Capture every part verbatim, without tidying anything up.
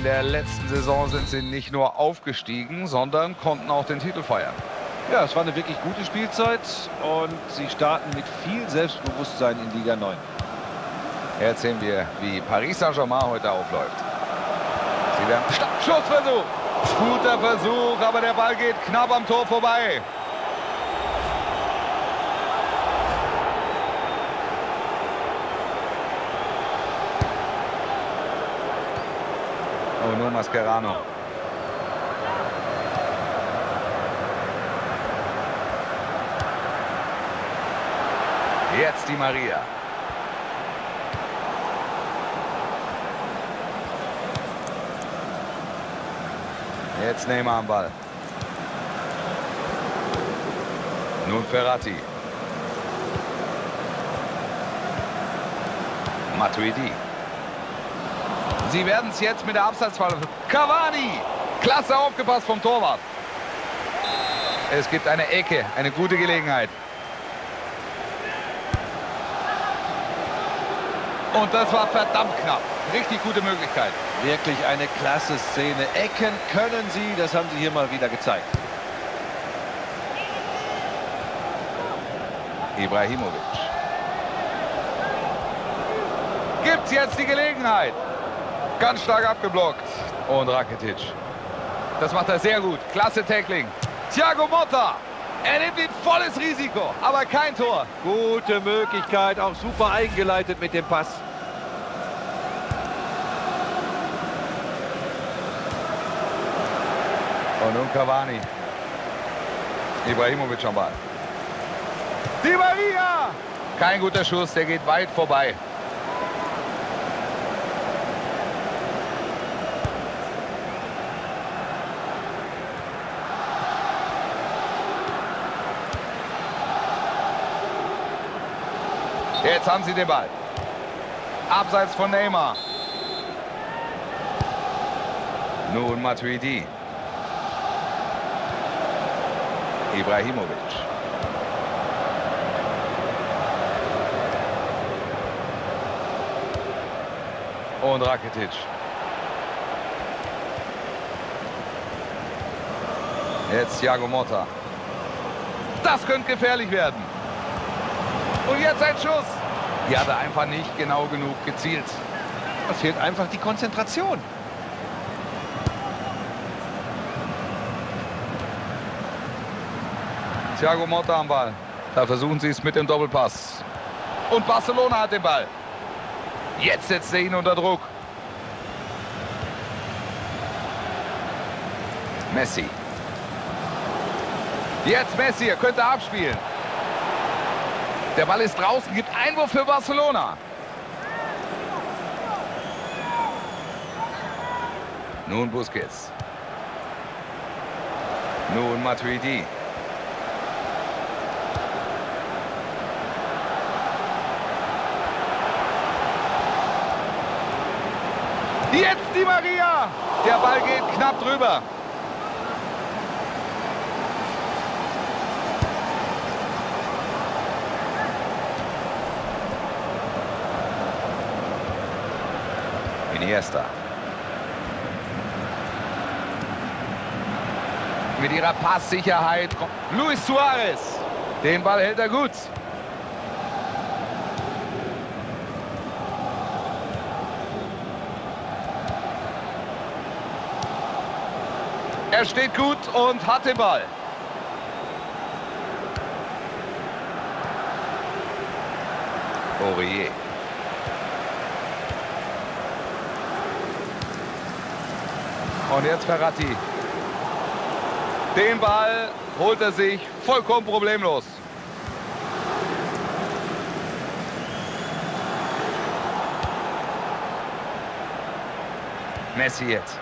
der letzten Saison sind sie nicht nur aufgestiegen, sondern konnten auch den Titel feiern. Ja, es war eine wirklich gute Spielzeit und sie starten mit viel Selbstbewusstsein in Liga neun. Jetzt sehen wir, wie Paris Saint-Germain heute aufläuft. Sie werden Schussversuch. Guter Versuch, aber der Ball geht knapp am Tor vorbei. Oh, nur Mascherano. Jetzt die Maria. Jetzt Neymar am Ball. Nun Verratti. Matuidi. Sie werden es jetzt mit der Abseitsfalle. Cavani. Klasse aufgepasst vom Torwart. Es gibt eine Ecke, eine gute Gelegenheit. Und das war verdammt knapp. Richtig gute Möglichkeit. Wirklich eine klasse Szene. Ecken können sie, das haben sie hier mal wieder gezeigt. Ibrahimovic. Gibt's jetzt die Gelegenheit. Ganz stark abgeblockt. Und Rakitic. Das macht er sehr gut. Klasse Tackling. Thiago Motta. Er nimmt ein volles Risiko, aber kein Tor. Gute Möglichkeit, auch super eingeleitet mit dem Pass. Und nun Cavani. Ibrahimovic am Ball. Di Maria! Kein guter Schuss, der geht weit vorbei. Jetzt haben sie den Ball. Abseits von Neymar. Nun Matuidi. Ibrahimovic. Und Rakitic. Jetzt Thiago Motta. Das könnte gefährlich werden. Und jetzt ein Schuss. Die hat er einfach nicht genau genug gezielt. Da fehlt einfach die Konzentration. Thiago Motta am Ball. Da versuchen sie es mit dem Doppelpass. Und Barcelona hat den Ball. Jetzt setzt er ihn unter Druck. Messi. Jetzt Messi, er könnte abspielen. Der Ball ist draußen, gibt Einwurf für Barcelona. Nun Busquets. Nun Matuidi. Jetzt die Maria. Der Ball geht knapp drüber. Iniesta. Mit ihrer Passsicherheit. Luis Suarez. Den Ball hält er gut. Er steht gut und hat den Ball. Aurier. Und jetzt Verratti. Den Ball holt er sich vollkommen problemlos. Messi jetzt.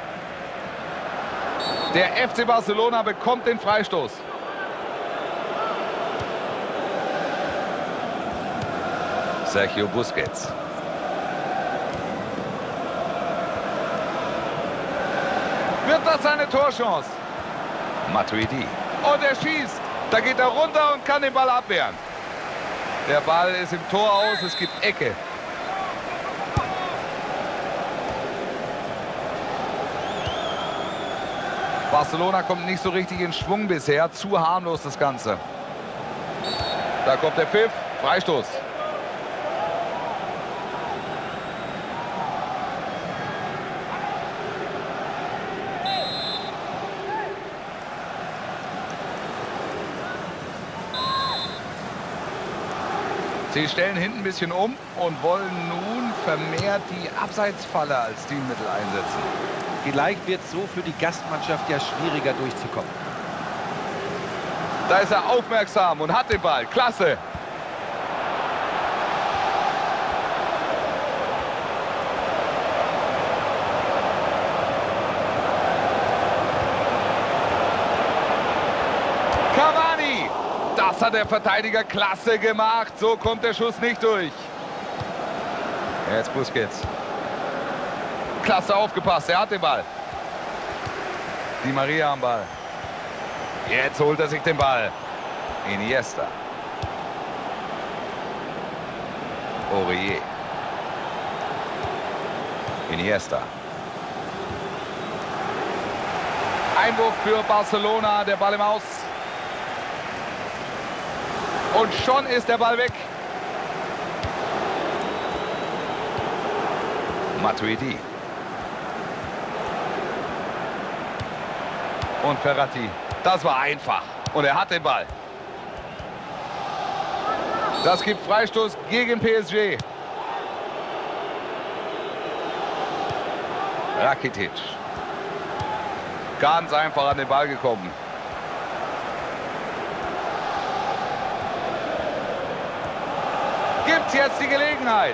Der F C Barcelona bekommt den Freistoß. Sergio Busquets. Wird das eine Torchance? Matuidi. Und er schießt. Da geht er runter und kann den Ball abwehren. Der Ball ist im Tor aus. Es gibt Ecke. Barcelona kommt nicht so richtig in Schwung bisher. Zu harmlos das Ganze. Da kommt der Pfiff. Freistoß. Sie stellen hinten ein bisschen um und wollen nun vermehrt die Abseitsfalle als Stilmittel einsetzen. Vielleicht wird es so für die Gastmannschaft ja schwieriger durchzukommen. Da ist er aufmerksam und hat den Ball. Klasse. Cavani. Das hat der Verteidiger klasse gemacht. So kommt der Schuss nicht durch. Jetzt Busquets. Klasse aufgepasst. Er hat den Ball. Di Maria am Ball. Jetzt holt er sich den Ball. Iniesta. Aurier. Iniesta. Einwurf für Barcelona. Der Ball im Aus. Und schon ist der Ball weg. Matuidi. Und Ferrati. Das war einfach. Und er hat den Ball. Das gibt Freistoß gegen P S G. Rakitic. Ganz einfach an den Ball gekommen. Gibt's jetzt die Gelegenheit.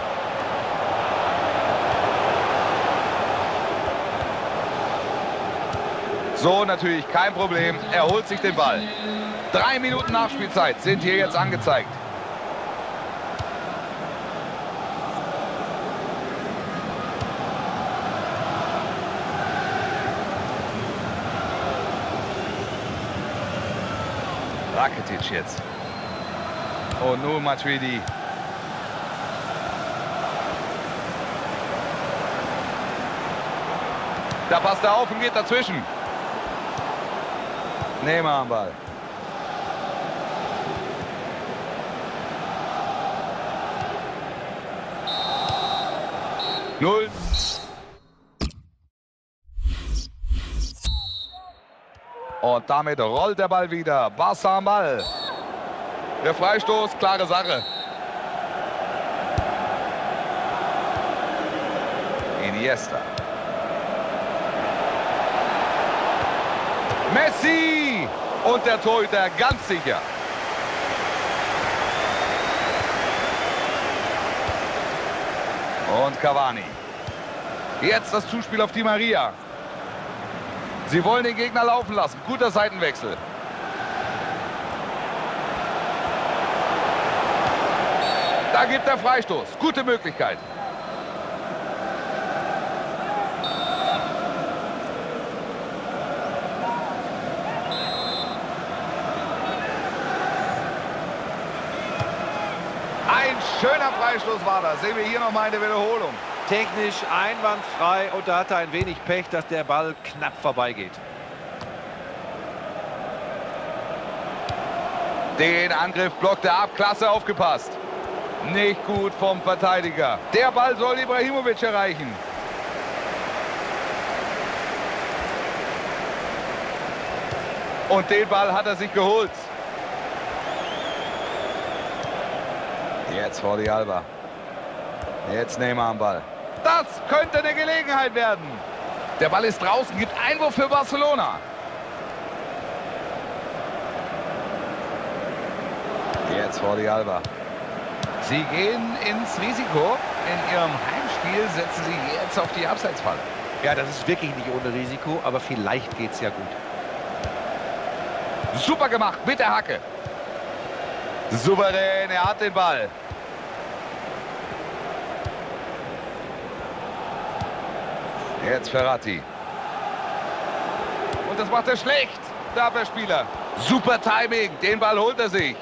So, natürlich kein Problem. Er holt sich den Ball. Drei Minuten Nachspielzeit sind hier jetzt angezeigt. Rakitic jetzt. Und nun Matuidi. Da passt er auf und geht dazwischen. Neymar am Ball. Null. Und damit rollt der Ball wieder. Barca am Ball. Der Freistoß, klare Sache. Iniesta. Messi! Und der Torhüter ganz sicher. Und Cavani. Jetzt das Zuspiel auf Di Maria. Sie wollen den Gegner laufen lassen. Guter Seitenwechsel. Da gibt er Freistoß. Gute Möglichkeit. Ein schöner Freistoß war das. Sehen wir hier nochmal in der Wiederholung. Technisch einwandfrei und da hat er ein wenig Pech, dass der Ball knapp vorbeigeht. Den Angriff blockt er ab. Klasse aufgepasst. Nicht gut vom Verteidiger. Der Ball soll Ibrahimovic erreichen. Und den Ball hat er sich geholt. Jetzt Jordi Alba. Jetzt Neymar am Ball. Das könnte eine Gelegenheit werden. Der Ball ist draußen, gibt Einwurf für Barcelona. Jetzt Jordi Alba. Sie gehen ins Risiko. In ihrem Heimspiel setzen sie jetzt auf die Abseitsfalle. Ja, das ist wirklich nicht ohne Risiko, aber vielleicht geht es ja gut. Super gemacht mit der Hacke. Souverän, er hat den Ball. Jetzt Ferrati. Und das macht er schlecht, der Abwehrspieler. Super Timing, den Ball holt er sich.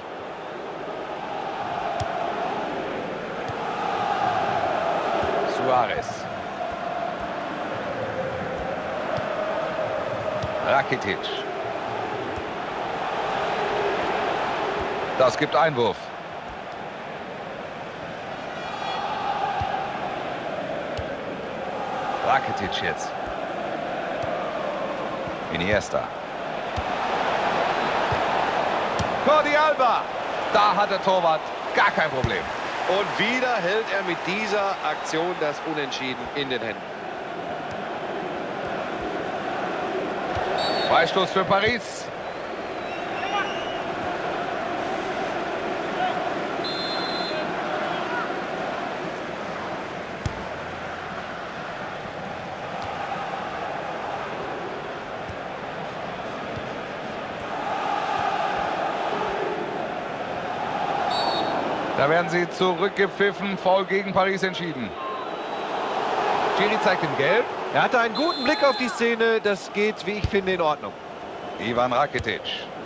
Suarez. Rakitic. Das gibt Einwurf. Rakitic jetzt. Iniesta. Jordi Alba. Da hat der Torwart gar kein Problem. Und wieder hält er mit dieser Aktion das Unentschieden in den Händen. Freistoß für Paris. Da werden sie zurückgepfiffen. Foul gegen Paris entschieden. Schiri zeigt ihm Gelb. Er hatte einen guten Blick auf die Szene. Das geht, wie ich finde, in Ordnung. Ivan Rakitic.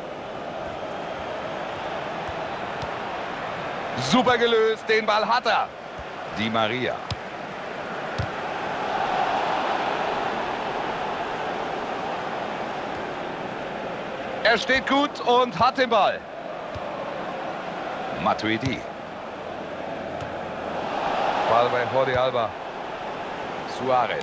Super gelöst. Den Ball hat er. Di Maria. Er steht gut und hat den Ball. Matuidi. Ball bei Jordi Alba. Suarez.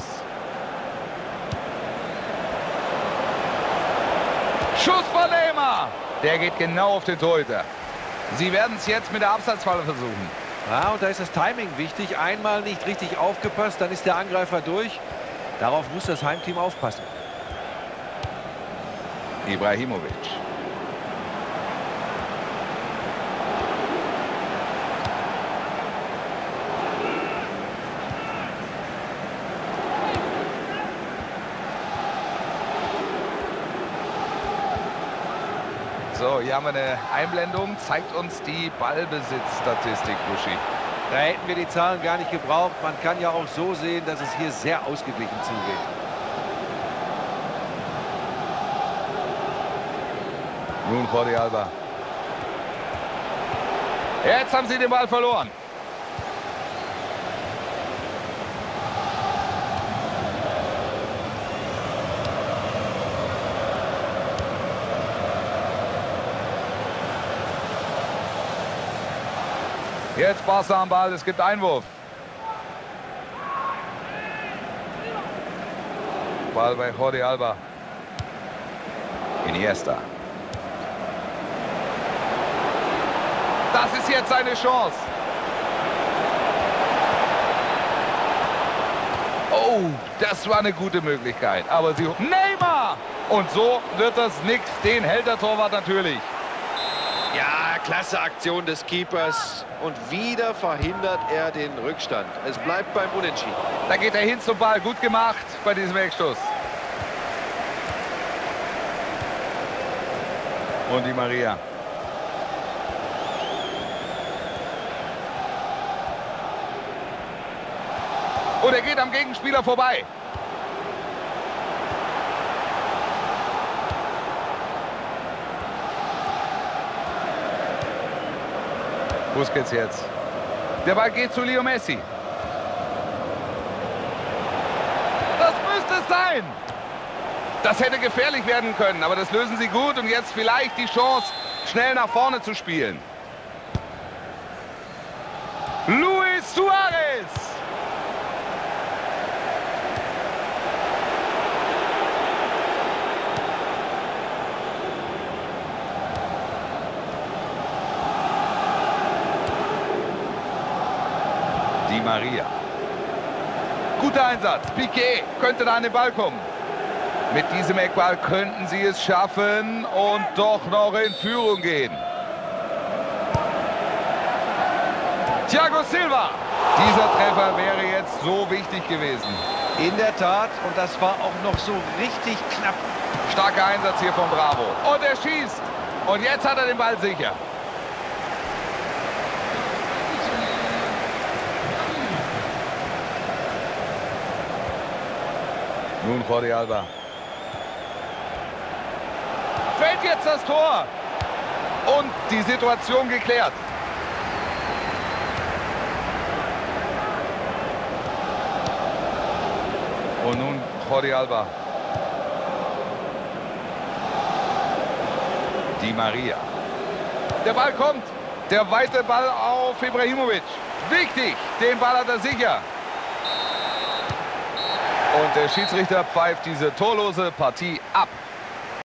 Schuss von Neymar. Der geht genau auf den Torhüter. Sie werden es jetzt mit der Abseitsfalle versuchen. Ja, und da ist das Timing wichtig. Einmal nicht richtig aufgepasst, dann ist der Angreifer durch. Darauf muss das Heimteam aufpassen. Ibrahimovic. So, hier haben wir eine Einblendung. Zeigt uns die Ballbesitzstatistik, Buschi. Da hätten wir die Zahlen gar nicht gebraucht. Man kann ja auch so sehen, dass es hier sehr ausgeglichen zugeht. Nun Jordi Alba. Jetzt haben sie den Ball verloren. Jetzt Barca am Ball, es gibt Einwurf. Ball bei Jordi Alba. Iniesta. Das ist jetzt seine Chance. Oh, das war eine gute Möglichkeit. Aber sie... Neymar! Und so wird das nichts. Den hält der Torwart natürlich. Ja, klasse Aktion des Keepers. Und wieder verhindert er den Rückstand. Es bleibt beim Unentschieden. Da geht er hin zum Ball. Gut gemacht bei diesem Wegstoß. Und Di Maria. Und er geht am Gegenspieler vorbei. Busquets jetzt. Der Ball geht zu Leo Messi. Das müsste es sein. Das hätte gefährlich werden können, aber das lösen sie gut. Und jetzt vielleicht die Chance, schnell nach vorne zu spielen. Luis Suarez. Di Maria. Guter Einsatz. Piqué könnte da an den Ball kommen. Mit diesem Eckball könnten sie es schaffen und doch noch in Führung gehen. Thiago Silva. Dieser Treffer wäre jetzt so wichtig gewesen. In der Tat. Und das war auch noch so richtig knapp. Starker Einsatz hier von Bravo. Und er schießt. Und jetzt hat er den Ball sicher. Nun Jordi Alba. Fällt jetzt das Tor. Und die Situation geklärt. Und nun Jordi Alba. Di Maria. Der Ball kommt. Der weite Ball auf Ibrahimovic. Wichtig. Den Ball hat er sicher. Und der Schiedsrichter pfeift diese torlose Partie ab.